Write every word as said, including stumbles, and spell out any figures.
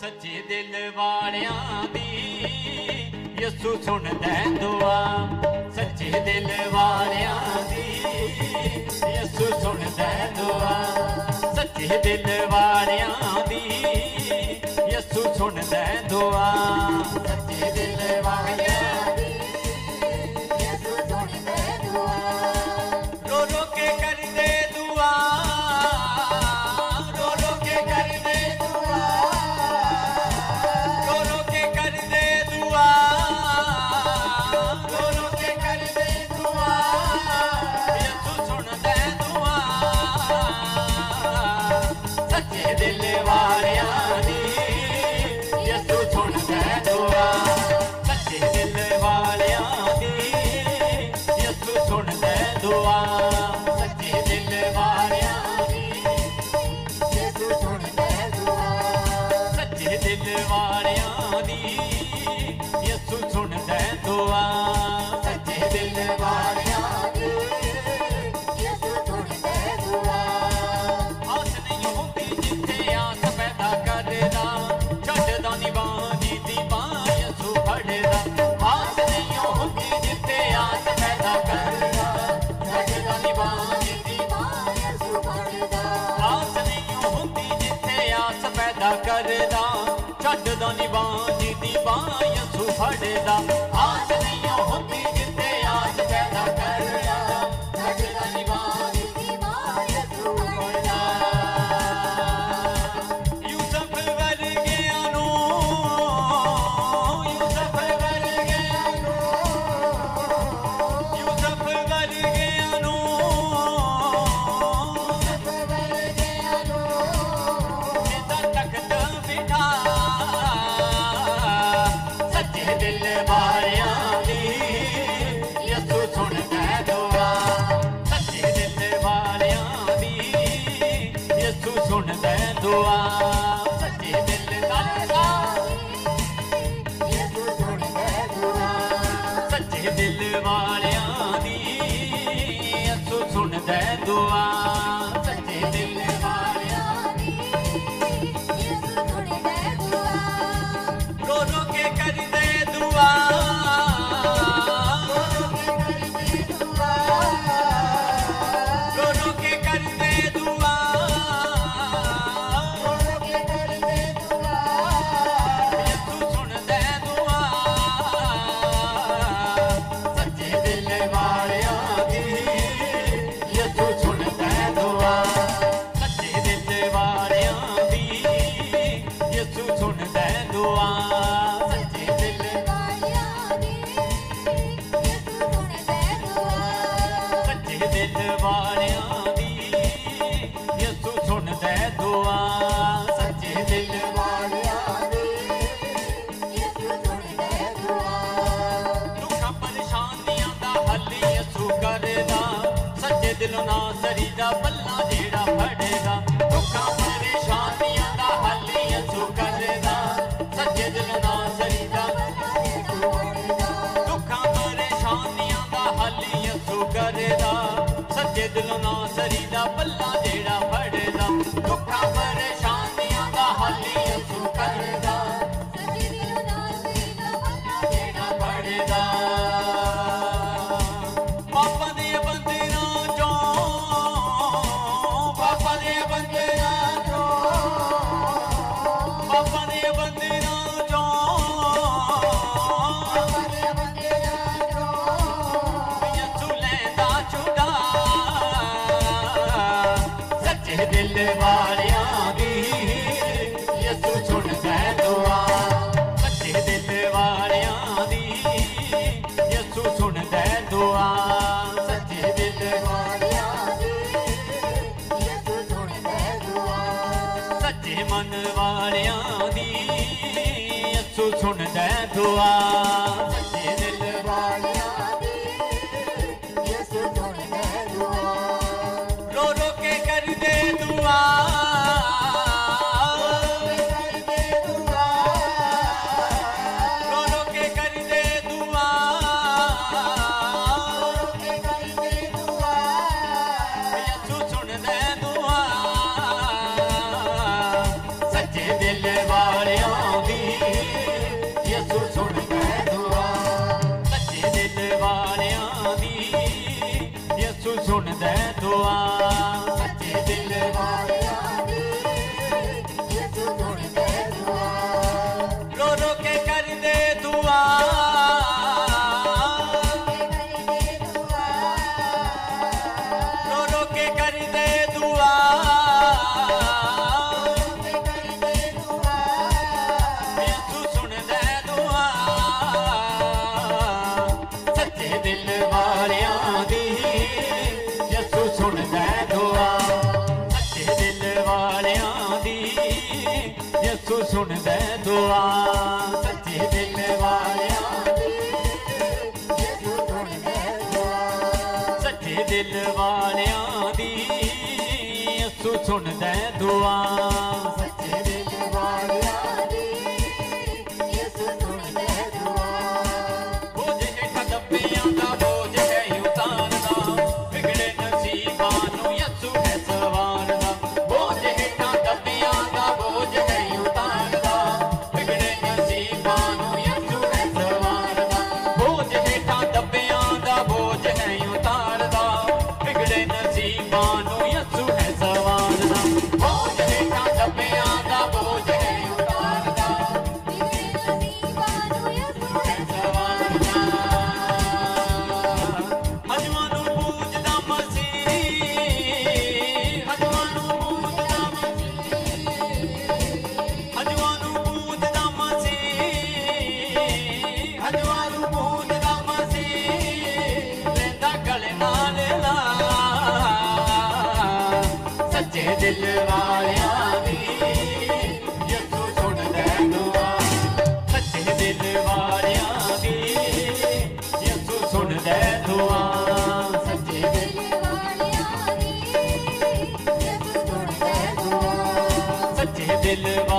सच्चे दिल वालियां दी यसू सुनदा दुआ। सच्चे दिल वालियां दी यसू सुनदा दुआ। सच्चे दिल वालियां दी यसू सुनदा दुआ। सच्चे दिल वालियां दी यसू सुनदा दुआ। रो रो के कर दे दुआ, रो रो के कर दे दुआ, रो रो के कर दे दुआ, रो रो के कर दे दुआ। यसू सुनदा दुआ। सच्चे दिल वालियां दी यसू सुनदा दुआ। सच्चे दिल वालियां दी यसू सुनदा दुआ। सच्चे दिल वालियां दी यसू सुनदा दुआ। सच्चे दिल वालियां दी यसू सुनदा दुआ। सच्चे दिल वालियां दी यसू सुनदा दुआ। आस नहीं हुंदी जिथे आस पैदा करदा, छड्डदा नी बांह दी दी बांह यसू फड़दा। आस नहीं हुंदी जिथे आस पैदा करदा, छड्डदा नी बांह दी दी बांह यसू फड़दा। आस नहीं हुंदी जिथे आस पैदा करदा, छड्डदा नी बांह दी दी बांह यसू फड़दा। आस नहीं हुंदी जिथे आस पैदा करदा, छड्डदा नी बांह दी दी बांह यसू फड़दा। यूसुफ वर्गियां नूं, यूसुफ वर्गियां नूं, यूसुफ वर्गियां नूं, यूसुफ वर्गियां नूं जिदा तख्त बिठा। सच्चे दिल वालियां दी यसू सुनदा दुआ। सच्चे दिल वालियां दी यसू सुनदा दुआ। सच्चे दिल वालियां दी यसू सुनदा दुआ। सच्चे दिल वालियां दी यसू सुनदा दुआ। सच्चे दिल वालियां दी यसू सुनदा दुआ। रो रो के कर दे दुआ, रो रो के कर दे दुआ, रो रो के कर दे दुआ, रो रो के कर दे दुआ। यसू सुनदा दुआ। सच्चे दिल वालियां दी यसू सुनदा दुआ। सच्चे दिल वालियां दी यसू सुनदा दुआ। सच्चे दिल वालियां दी यसू सुनदा दुआ। सच्चे दिल वालियां दी यसू सुनदा दुआ। सच्चे दिल वालियां दी यसू सुनदा दुआ। दुखां परेशानियां दा हल यसू करदा, सच्चे दिलों ना सरी दा पल्ला जेड़ा फड़ेगा। दुखां परेशानियां दा हल यसू करदा, सच्चे दिलों ना सरी दा पल्ला जेड़ा फड़ेगा। दुखां परेशानियां दा हल यसू करदा, सच्चे दिलों ना सरी दा पल्ला जेड़ा फड़ेगा। दुखां परेशानियां दा हल यसू करदा, सच्चे दिलों ना सरी दा पल्ला जेड़ा फड़ेगा। पापां दे बंधनां चों, पापां दे बंधनां चों, पापां दे बंधनां चों, पापां दे बंधनां चों यसू लैंदा छुड़ा। सच्चे दिल वालियां दी यसू सुनदा दुआ। सच्चे दिल वालियां दी यसू सुनदा दुआ। सच्चे दिल वालियां दी यसू सुनदा दुआ। सच्चे मन वालियां दी यसू सुनदा दुआ। सच्चे दिल वालियां दी यसू सुनदा दुआ। रो रो के कर दे दुआ, रो रो के कर दे दुआ, रो रो के कर दे दुआ, रो रो के कर दे दुआ। यसू सुनदा दुआ। सच्चे दिल वालियां दुआ सच्चे दिल वालियां दी यसू सुनदे दुआ रो रो के कर दे दुआ रो रो के कर दे दुआ यसू सुनदे दुआ सच्चे दिल वालियां दी यसू सुनदे दुआ सच्चे दिल वालियां दी यसू सुनदे दुआ सच्चे दिल वालियां दी यसू सुनदे दुआ सच्चे दिल वालियां दी यसू सुनदे दुआ सच्चे दिल वालियां दी यसू सुनदे दुआ बोझ हेठा दब्बियां दा बोझ है उतारदा बिगड़े नसीबां नूं यसू है सवारदा बोझ हेठा दब्बियां दा बोझ है उतारदा बिगड़े नसीबां नूं यसू है सवारदा बोझ हेठा दब्बियां दा बोझ है उतारदा बिगड़े नसीबां नूं यसू है सवारदा बोझ हेठा दब्बियां दा बोझ है उतारदा बिगड़े नसीबां नूं यसू है सवारदा ਹਜਵਾਂ ਨੂੰ ਪੂਜਦਾ ਮਸੀਹ ਹਜਵਾਂ ਨੂੰ ਪੂਜਦਾ ਮਸੀਹ ਹਜਵਾਂ ਨੂੰ ਪੂਜਦਾ ਮਸੀਹ ਹਜਵਾਂ ਨੂੰ ਪੂਜਦਾ ਮਸੀਹ ਲੈਂਦਾ ਗਲੇ ਨਾਲ ਲਾ ਸੱਚੇ ਦਿਲ ਵਾਲਿਆਂ ਦੀ ਯਿਸੂ ਸੁਣਦਾ ਦੁਆ ਸੱਚੇ ਦਿਲ ਵਾਲਿਆਂ ਦੀ ਯਿਸੂ ਸੁਣਦਾ ਦੁਆ सच्चे दिल वालियां दी यसू सुनदे दुआ सच्चे दिल